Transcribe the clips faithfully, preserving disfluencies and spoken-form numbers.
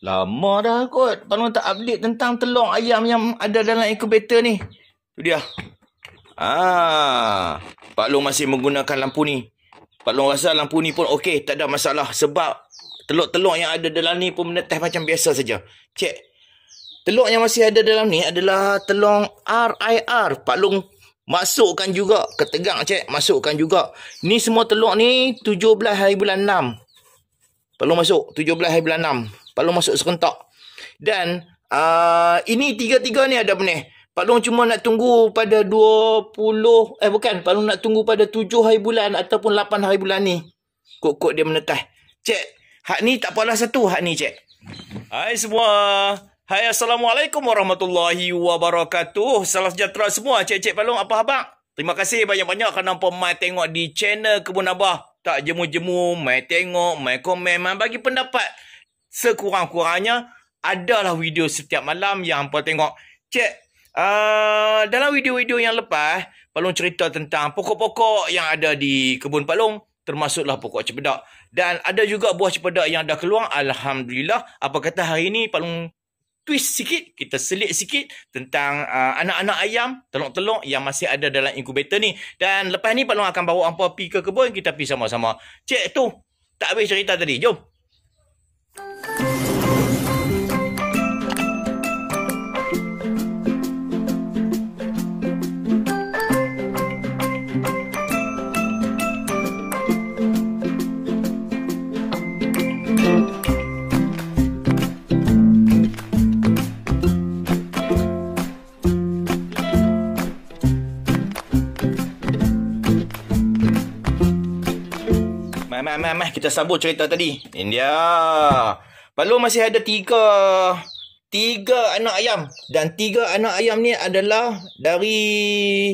Lama dah kot. Palung tak update tentang telur ayam yang ada dalam inkubator ni. Tu dia. Ah, Pak Long masih menggunakan lampu ni. Pak Long rasa lampu ni pun okey, tak ada masalah. Sebab telur-telur yang ada dalam ni pun menetas macam biasa saja. Cek. Telur yang masih ada dalam ni adalah telur R I R. Pak Long masukkan juga. Ketegang cek. Masukkan juga. Ni semua telur ni tujuh belas hari bulan enam. Pak Long masuk tujuh belas hari bulan enam. Pak Long masuk serentak. Dan uh, ini tiga-tiga ni ada apa ni? Pak Long cuma nak tunggu pada dua puluh, eh bukan, Pak Long nak tunggu pada tujuh hari bulan ataupun lapan hari bulan ni. Kok-kok dia menetas. Cek, hak ni tak apalah satu, hak ni cek. Hai semua. Hai, Assalamualaikum warahmatullahi wabarakatuh. Salam sejahtera semua, cek-cek Pak Long, apa khabar? Terima kasih banyak-banyak kerana hampa mai tengok di channel Kebun Abah. Tak jemu-jemu, mai tengok, mai komen, mai bagi pendapat. Sekurang-kurangnya, adalah video setiap malam yang hampa tengok. Cek, Uh, dalam video-video yang lepas, Pak Long cerita tentang pokok-pokok yang ada di kebun Pak Long, termasuklah pokok cempedak. Dan ada juga buah cempedak yang dah keluar. Alhamdulillah. Apa kata hari ni Pak Long twist sikit, kita selit sikit tentang uh, anak-anak ayam, telur-telur yang masih ada dalam inkubator ni. Dan lepas ni Pak Long akan bawa hampa pergi ke kebun, kita pergi sama-sama. Cek tu, tak habis cerita tadi. Jom. Mari, mari, mari. Kita sambung cerita tadi. Ini dia. Pak Long masih ada tiga, tiga anak ayam. Dan tiga anak ayam ni adalah dari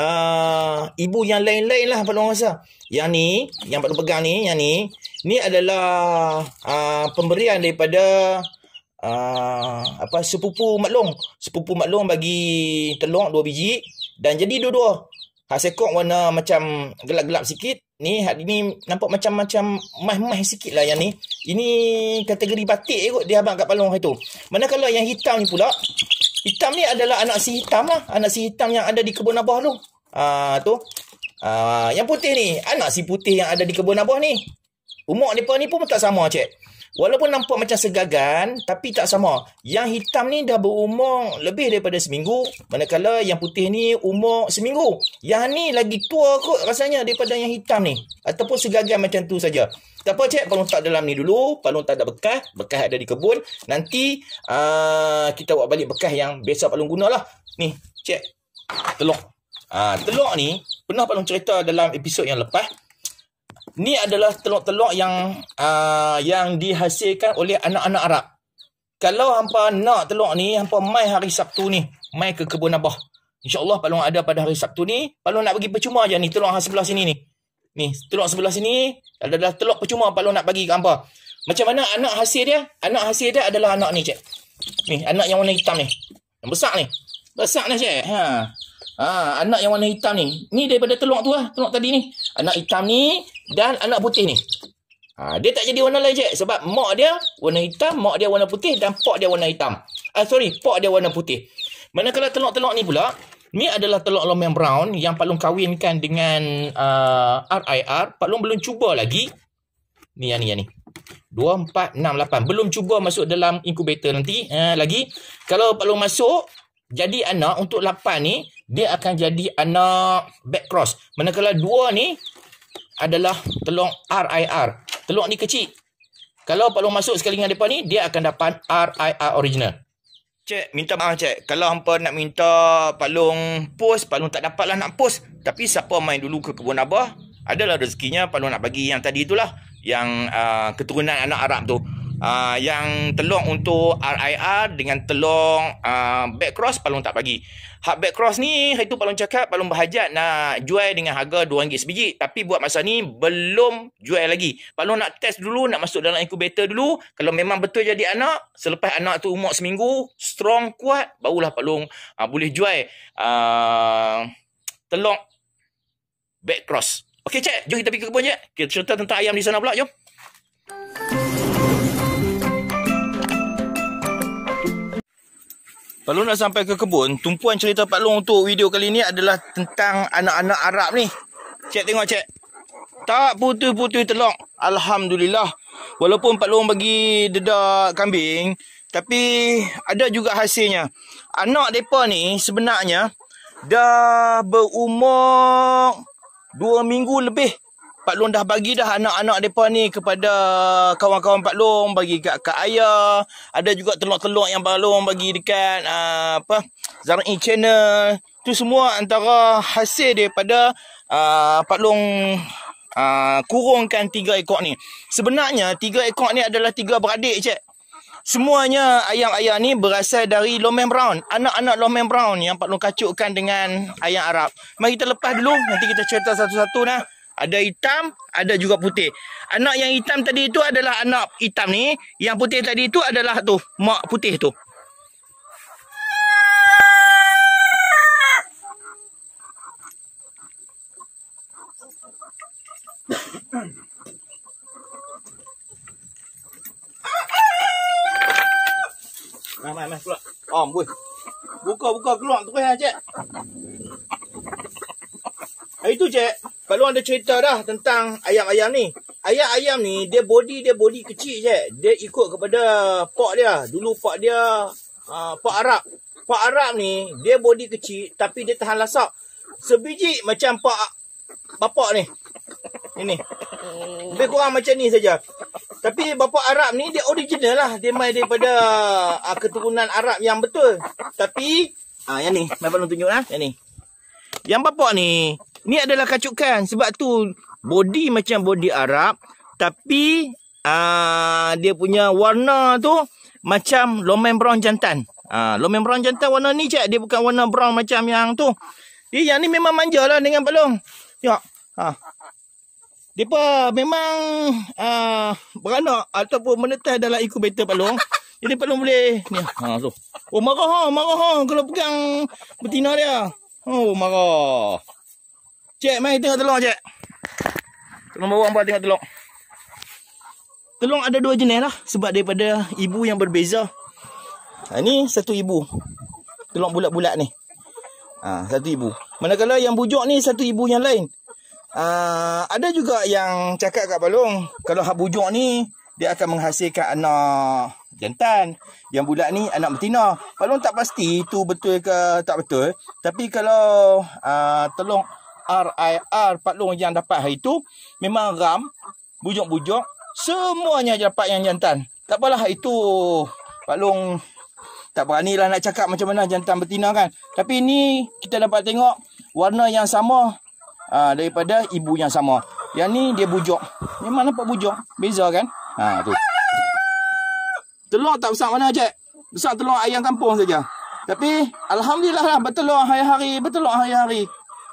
uh, ibu yang lain-lain lah Pak Long rasa. Yang ni, yang Pak Long pegang ni, yang ni, ni adalah uh, pemberian daripada uh, apa sepupu Mak Long. Sepupu Mak Long bagi telur dua biji. Dan jadi dua-dua. Hak sekok warna macam gelap-gelap sikit. Ni, hak ni nampak macam-macam mah-mah sikit lah yang ni. Ini kategori batik kot dia abang kat Pak Long itu. Manakala yang hitam ni pula. Hitam ni adalah anak si hitam lah. Anak si hitam yang ada di kebun Abah tu. Ah, tu. Ah, yang putih ni. Anak si putih yang ada di kebun Abah ni. Umur mereka ni pun tak sama cek. Walaupun nampak macam segagan, tapi tak sama. Yang hitam ni dah berumur lebih daripada seminggu. Manakala yang putih ni umur seminggu. Yang ni lagi tua kot rasanya daripada yang hitam ni. Ataupun segagan macam tu saja. Tak apa cek, Pak Long tak dalam ni dulu. Pak Long tak ada bekas. Bekas ada di kebun. Nanti uh, kita buat balik bekas yang biasa Pak Long gunalah. Ni, cek. Telur. Uh, telur ni, pernah Pak Long cerita dalam episod yang lepas. Ni adalah telur-telur yang uh, yang dihasilkan oleh anak-anak Arab. Kalau hampa nak telur ni, hampa mai hari Sabtu ni, mai ke kebun Abah. InsyaAllah Pak Long ada pada hari Sabtu ni. Pak Long nak bagi percuma je ni, telur sebelah sini ni. Ni, telur sebelah sini adalah telur percuma Pak Long nak bagi ke hampa. Macam mana anak hasil dia? Anak hasil dia adalah anak ni, cik. Ni, anak yang warna hitam ni. Yang besar ni. Besar ni, cik. Ha. Ha, anak yang warna hitam ni. Ni daripada telur tu lah, telur tadi ni. Anak hitam ni dan anak putih ni. Ha, dia tak jadi warna lain cik. Sebab mak dia warna hitam, mak dia warna putih dan pak dia warna hitam. Ah sorry, pak dia warna putih. Manakala telur-telur ni pula, ni adalah telur Lomeng Brown yang Pak Long kahwinkan dengan uh, R I R. Pak Long belum cuba lagi. Ni yang ni, yang ni. dua, empat, enam, lapan. Belum cuba masuk dalam inkubator nanti uh, lagi. Kalau Pak Long masuk, jadi anak untuk lapan ni, dia akan jadi anak back cross. Manakala dua ni adalah telur R I R. Telur ni kecil. Kalau Pak Long masuk sekali dengan mereka ni, dia akan dapat R I R original. Cik, minta maaf cik. Kalau hampa nak minta Pak Long post, Pak Long tak dapat lah nak post. Tapi siapa main dulu ke kebun Abah, adalah rezekinya Pak Long nak bagi yang tadi itulah. Yang uh, keturunan anak Arab tu. Uh, yang telur untuk R I R dengan telur uh, back cross Pak Long tak bagi. Hak back cross ni, hari tu Pak Long cakap Pak Long berhajat nak jual dengan harga dua ringgit sebiji. Tapi buat masa ni belum jual lagi. Pak Long nak test dulu, nak masuk dalam inkubator dulu. Kalau memang betul jadi anak, selepas anak tu umur seminggu, strong, kuat, barulah Pak Long uh, boleh jual uh, telur back cross. Okey cik, jom kita pergi ke kebun je. Kita cerita tentang ayam di sana pula, jom. Pak Long dah sampai ke kebun. Tumpuan cerita Pak Long untuk video kali ni adalah tentang anak-anak Arab ni. Cik tengok cik. Tak putus-putus telok. Alhamdulillah. Walaupun Pak Long bagi dedak kambing, tapi ada juga hasilnya. Anak mereka ni sebenarnya dah berumur dua minggu lebih. Pak Long dah bagi dah anak-anak mereka ni kepada kawan-kawan Pak Long, bagi kat kak ayah. Ada juga telur-telur yang Pak Long bagi dekat uh, apa Zar'i Channel. Tu semua antara hasil daripada uh, Pak Long uh, kurungkan tiga ekor ni. Sebenarnya tiga ekor ni adalah tiga beradik cik. Semuanya ayam-ayam ni berasal dari Lomeng Brown. Anak-anak Lomeng Brown yang Pak Long kacukkan dengan ayam Arab. Mari kita lepas dulu, nanti kita cerita satu-satu dah. Ada hitam, ada juga putih. Anak yang hitam tadi itu adalah anak hitam ni. Yang putih tadi itu adalah tu, mak putih tu. Mai, mai, mai, keluar. Om, boy. Buka, buka, keluar. Terus lah, cik. Itu cik. Pak Long ada cerita dah tentang ayam-ayam ni. Ayam-ayam ni, dia body dia body kecil je. Dia ikut kepada pak dia. Dulu pak dia, uh, pak Arab. Pak Arab ni, dia body kecil tapi dia tahan lasak. Sebiji macam pak bapak ni. Ini. Lebih kurang macam ni saja. Tapi bapak Arab ni, dia original lah. Dia main daripada uh, keturunan Arab yang betul. Tapi, ah uh, yang ni. Mai Pak Long tunjuk lah. Yang ni. Yang bapak ni, ni adalah kacukan. Sebab tu body macam body Arab. Tapi uh, dia punya warna tu macam Lomeng Brown jantan. Uh, Lomeng Brown jantan warna ni cik. Dia bukan warna brown macam yang tu. Dia yang ni memang manja lah dengan Pak Long. Tengok. Ha. Dia memang uh, beranak ataupun menetas dalam inkubator Pak Long. Jadi Pak Long boleh ni. Ha tu. Oh marah ha, marah ha kalau pegang betina dia. Oh marah. Cik, mari tengok telur, cik. Tolong bawa hangpa tengok telur. Telur ada dua jenis lah. Sebab daripada ibu yang berbeza. Ha, ni satu ibu. Telur bulat-bulat ni. Ha, satu ibu. Manakala yang bujuk ni satu ibu yang lain. Ha, ada juga yang cakap kat Pak Long, kalau hak bujuk ni, dia akan menghasilkan anak jantan. Yang bulat ni anak betina. Pak Long tak pasti itu betul ke tak betul. Tapi kalau uh, telur R I R Pak Long yang dapat hari tu memang ram, bujuk-bujuk, semuanya dapat yang jantan. Tak apalah, itu Pak Long tak beranilah nak cakap macam mana jantan betina kan. Tapi ni kita dapat tengok warna yang sama aa, daripada ibu yang sama. Yang ni dia bujuk. Memang nampak bujuk. Beza kan? Ha tu. Telur tak besar mana cik. Besar telur ayam kampung saja. Tapi alhamdulillah lah bertelur hari-hari, bertelur hari-hari.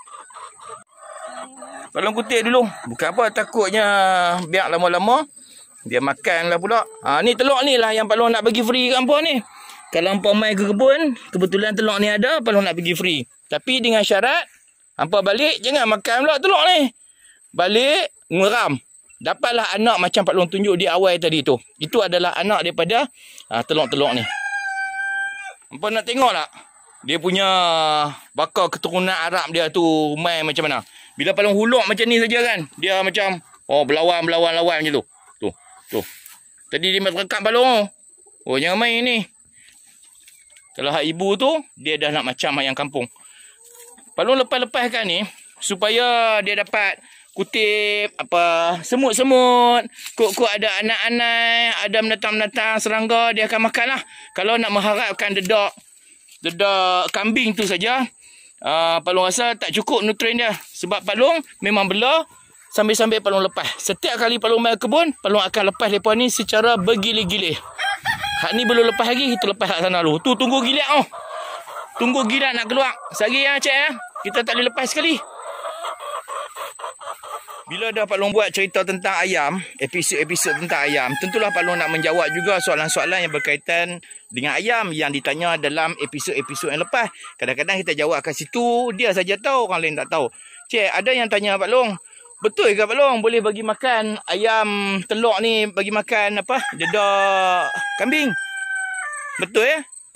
Pak Long kutip dulu. Bukan apa, takutnya biar lama-lama dia makanlah pula. Ha, ni telur ni lah yang Pak Long nak bagi free kat hampa ni. Kalau hampa main ke kebun, kebetulan telur ni ada, Pak Long nak bagi free. Tapi dengan syarat, hampa balik jangan makan pula telur ni. Balik, ngeram. Dapatlah anak macam Pak Long tunjuk di awal tadi tu. Itu adalah anak daripada ha, telur-telur ni. Hampa nak tengok tak? Dia punya bakal keturunan Arab dia tu main macam mana. Bila Pak Long huluk macam ni saja kan, dia macam oh berlawan-berlawan-lawan macam tu. Tu, tu. Tadi dia merekam Pak Long. Oh jangan main ni. Kalau hak ibu tu, dia dah nak macam ayam kampung. Pak Long lepas-lepaskan ni supaya dia dapat kutip apa semut-semut, kok-kok ada anak-anak, ada menatang-menatang serangga, dia akan makan lah. Kalau nak mengharapkan dedak dedak kambing tu saja, Uh, Pak Long rasa tak cukup nutrien dia. Sebab Pak Long memang bela sambil-sambil Pak Long lepas. Setiap kali Pak Long main kebun, Pak Long akan lepas mereka ni secara bergilir-gilir. Hak ni belum lepas lagi, kita lepas kat sana dulu. Tu tunggu gilat oh. Tunggu gilat nak keluar. Sehari ya cik ya. Kita tak boleh lepas sekali. Bila dah Pak Long buat cerita tentang ayam, episod-episod tentang ayam, tentulah Pak Long nak menjawab juga soalan-soalan yang berkaitan dengan ayam yang ditanya dalam episod-episod yang lepas. Kadang-kadang kita jawab kat situ, dia saja tahu, orang lain tak tahu. Cik, ada yang tanya Pak Long, betul ke Pak Long boleh bagi makan ayam telur ni, bagi makan apa? Dedak kambing. Betul ya? Pak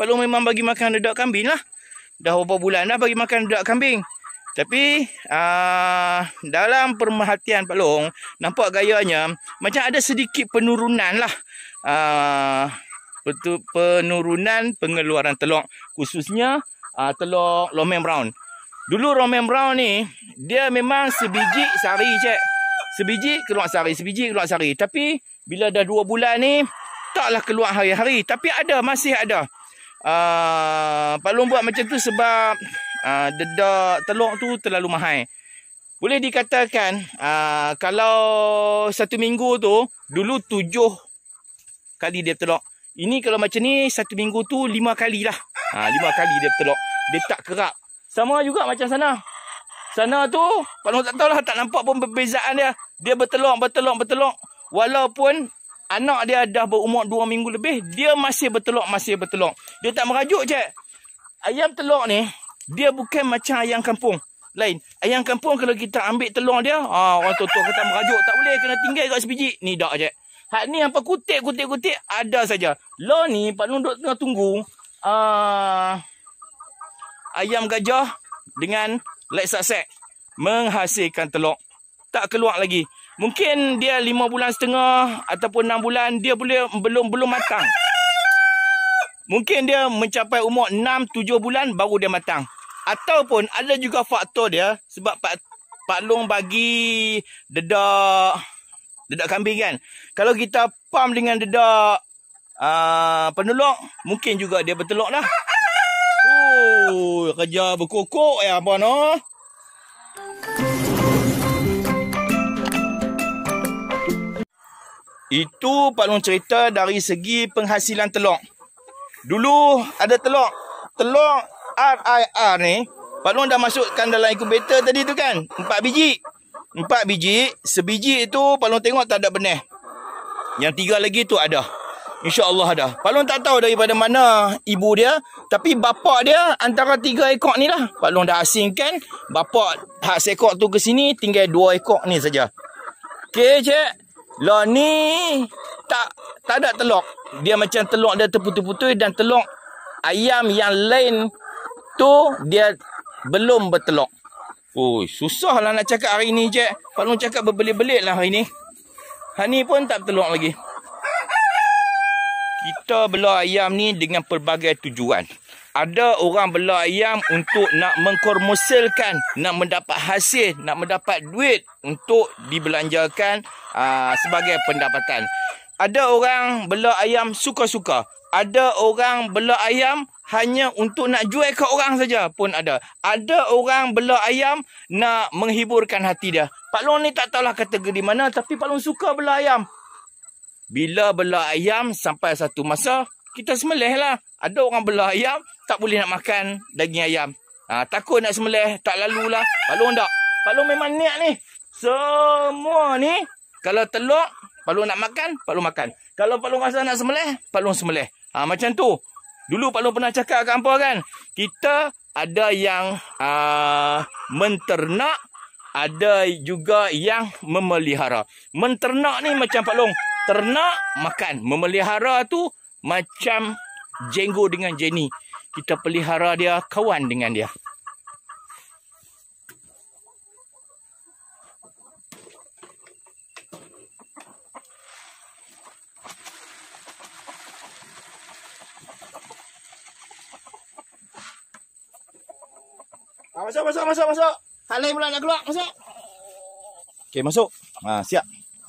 Pak Long memang bagi makan dedak kambing lah. Dah beberapa bulan dah bagi makan dedak kambing. Tapi uh, dalam pemerhatian Pak Long, nampak gayanya macam ada sedikit penurunan lah. Uh, betul, penurunan pengeluaran telur. Khususnya uh, telur Lomeng Brown. Dulu Lomeng Brown ni, dia memang sebiji sehari cik. Sebiji keluar sehari, sebiji keluar sehari. Tapi bila dah dua bulan ni, taklah keluar hari-hari. Tapi ada, masih ada. Uh, Pak Long buat macam tu sebab uh, dedak telur tu terlalu mahal. Boleh dikatakan uh, kalau satu minggu tu dulu tujuh kali dia telur. Ini kalau macam ni satu minggu tu lima kali lah. Ha, lima kali dia telur. Dia tak kerap. Sama juga macam sana. Sana tu Pak Long tak tahulah, tak nampak pun perbezaan dia. Dia bertelur, bertelur, bertelur. Walaupun anak dia dah berumur dua minggu lebih, dia masih bertelur, masih bertelur. Dia tak merajuk cik. Ayam telur ni, dia bukan macam ayam kampung. Lain. Ayam kampung kalau kita ambil telur dia, ah, orang tua-tua kata merajuk. Tak boleh, kena tinggal kat sebiji. Ni dak cik. Hak ni apa kutik, kutik, kutik, ada saja. Lo ni, Pak Long duduk tengah tunggu. Uh, ayam gajah dengan light saksek menghasilkan telur. Tak keluar lagi. Mungkin dia lima bulan setengah ataupun enam bulan, dia boleh belum belum matang. Mungkin dia mencapai umur enam tujuh bulan baru dia matang. Ataupun ada juga faktor dia sebab Pak Pak Long bagi dedak dedak kambing kan. Kalau kita pam dengan dedak uh, peneluk, mungkin juga dia bertelur lah. Oh, kerja berkokok ya apa no. Itu Pak Long cerita dari segi penghasilan telur. Dulu ada telur. Telur R I R ni, Pak Long dah masukkan dalam inkubator tadi tu kan. Empat biji. Empat biji. Sebiji itu Pak Long tengok tak ada benih. Yang tiga lagi tu ada. InsyaAllah ada. Pak Long tak tahu daripada mana ibu dia. Tapi bapak dia antara tiga ekor ni lah. Pak Long dah asingkan. Bapak hak seekor tu ke sini, tinggal dua ekor ni saja. Okey cik. Lah ni tak tak ada telur. Dia macam telur dia terputus-putus dan telur ayam yang lain tu dia belum bertelur. Oi, susahlah nak cakap hari ni cik. Pak Long cakap berbelit-belit lah hari ni. Hari ni pun tak bertelur lagi. Kita bela ayam ni dengan pelbagai tujuan. Ada orang bela ayam untuk nak mengkomersialkan, nak mendapat hasil, nak mendapat duit untuk dibelanjakan aa, sebagai pendapatan. Ada orang bela ayam suka-suka. Ada orang bela ayam hanya untuk nak jual ke orang saja pun ada. Ada orang bela ayam nak menghiburkan hati dia. Pak Long ni tak tahulah kategori mana, tapi Pak Long suka bela ayam. Bila bela ayam sampai satu masa, kita sembelih lah. Ada orang bela ayam, tak boleh nak makan daging ayam. Ha, takut nak sembelih, tak lalulah. Pak Long tak. Pak Long memang niat ni. Semua ni, kalau telur, Pak Long nak makan, Pak Long makan. Kalau Pak Long rasa nak sembelih, Pak Long sembelih. Ha, macam tu. Dulu Pak Long pernah cakap kat hampa kan. Kita ada yang uh, menternak, ada juga yang memelihara. Menternak ni macam Pak Long. Ternak, makan. Memelihara tu macam Jenggo dengan Jenny. Kita pelihara dia, kawan dengan dia. Ha, masuk, masuk, masuk, masuk. Hal lain pula nak keluar, masuk. Okey, masuk. Ha, siap.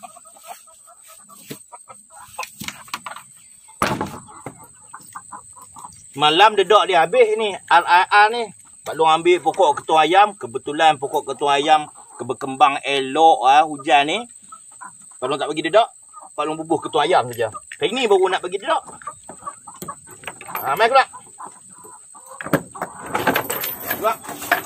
Malam dedak dia habis ni. R I R ni. Pak Long ambil pokok ketua ayam. Kebetulan pokok ketua ayam berkembang elok ah, hujan ni. Pak Long tak bagi dedak. Pak Long bubuh ketua ayam saja. Hari ni baru nak bagi dedak. Ha, mai keluar. Keluar.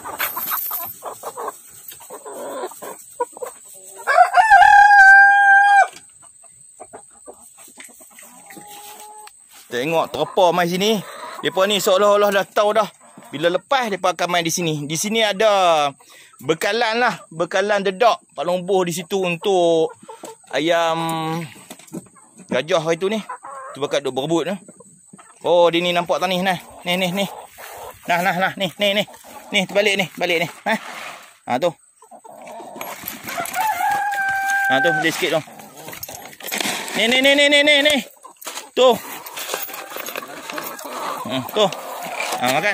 Tengok terpa mai sini. Depa ni seolah-olah dah tahu dah. Bila lepas depa akan main di sini. Di sini ada bekalan lah, bekalan dedak. Pak Long buh di situ untuk ayam gajah itu ni. Tu bakat duk berebut eh. Oh, dia ni nampak tak ni? Nah. Ni, ni, ni. Nah, nah, nah. Ni, ni, ni. Ni, terbalik ni. Balik ni. Ha? Ha, tu. Ha, tu. Boleh sikit tu. Ni, ni, ni, ni, ni, ni, ni. Tu. Hmm, tu. Ha, makan.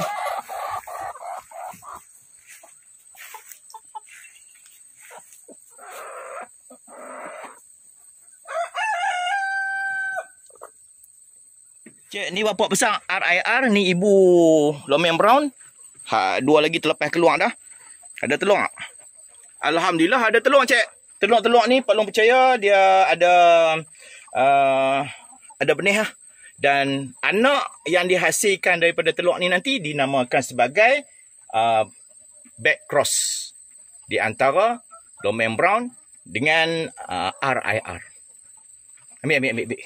Cik, ni bapak besar R I R. Ni ibu Lomeng Brown. Ha, dua lagi terlepas keluar dah. Ada telur tak? Alhamdulillah ada telur, cik. Telur-telur ni Pak Long percaya dia ada uh, ada benih lah. Dan anak yang dihasilkan daripada telur ni nanti dinamakan sebagai uh, back cross di antara Lomeng Brown dengan uh, R I R. Ambil, ambil, ambil, ambil.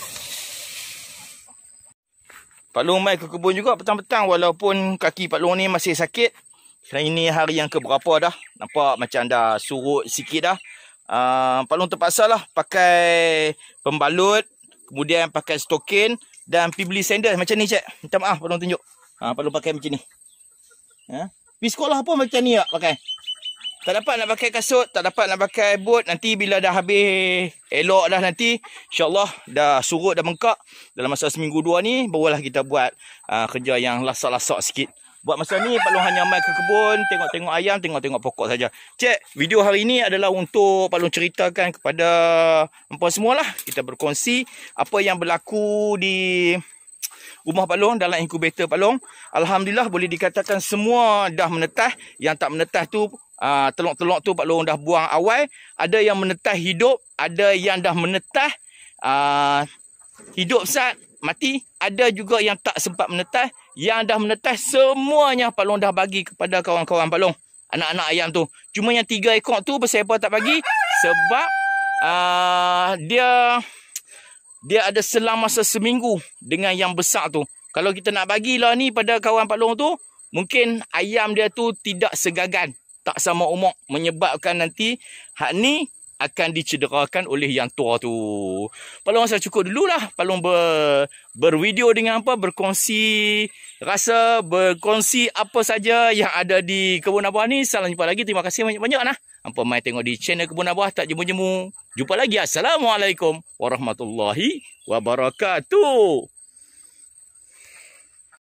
Pak Long mai ke kebun juga petang-petang walaupun kaki Pak Long ni masih sakit. Kerana ini hari yang keberapa dah. Nampak macam dah surut sikit dah. Uh, Pak Long terpaksa lah pakai pembalut. Kemudian pakai stokin. Dan pergi beli sandal macam ni, cik. Minta maaf Pak Long tunjuk. Ha, Pak Long pakai macam ni. Ha? Pergi sekolah pun macam ni tak pakai. Tak dapat nak pakai kasut. Tak dapat nak pakai boot. Nanti bila dah habis elok dah nanti. InsyaAllah dah surut, dah bengkak. Dalam masa seminggu dua ni. Barulah kita buat uh, kerja yang lasak-lasak sikit. Buat masa ni Pak Long hanya main ke kebun. Tengok-tengok ayam. Tengok-tengok pokok saja. Cik, video hari ni adalah untuk Pak Long ceritakan kepada empuan semualah. Kita berkongsi apa yang berlaku di rumah Pak Long dalam inkubator Pak Long. Alhamdulillah boleh dikatakan semua dah menetas. Yang tak menetas tu uh, telur-telur tu Pak Long dah buang awal. Ada yang menetas hidup, ada yang dah menetas uh, hidup sat mati, ada juga yang tak sempat menetas. Yang dah menetas semuanya Pak Long dah bagi kepada kawan-kawan Pak Long, anak-anak ayam tu. Cuma yang tiga ekor tu pasal apa tak bagi? Sebab uh, dia Dia ada selang masa seminggu dengan yang besar tu. Kalau kita nak bagilah ni pada kawan Pak Long tu, mungkin ayam dia tu tidak segagan. Tak sama umur. Menyebabkan nanti hak ni akan dicederakan oleh yang tua tu. Pak Long rasa cukup dululah. Pak Long ber, bervideo dengan apa, berkongsi rasa, berkongsi apa saja yang ada di Kebun Abah ni. Salam jumpa lagi. Terima kasih banyak-banyak nah. Hampa mai tengok di channel Kebun Abah, tak jemu-jemu. Jumpa lagi. Assalamualaikum warahmatullahi wabarakatuh.